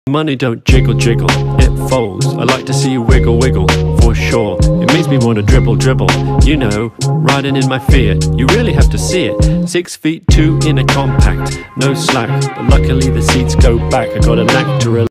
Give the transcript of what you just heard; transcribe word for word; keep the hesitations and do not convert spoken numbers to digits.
Money don't jiggle jiggle, it folds. I like to see you wiggle wiggle, for sure. It makes me wanna dribble dribble, you know, riding in my Fiat. You really have to see it. Six feet two in a compact, no slack, but luckily the seats go back. I got a knack to relax.